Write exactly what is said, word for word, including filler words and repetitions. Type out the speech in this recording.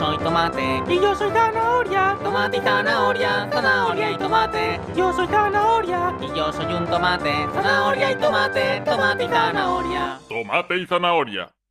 soy tomate. Y yo soy zanahoria. Tomate y zanahoria, zanahoria y tomate. Yo soy zanahoria. Y yo soy un tomate. Zanahoria y tomate, tomate y zanahoria. Tomate y zanahoria.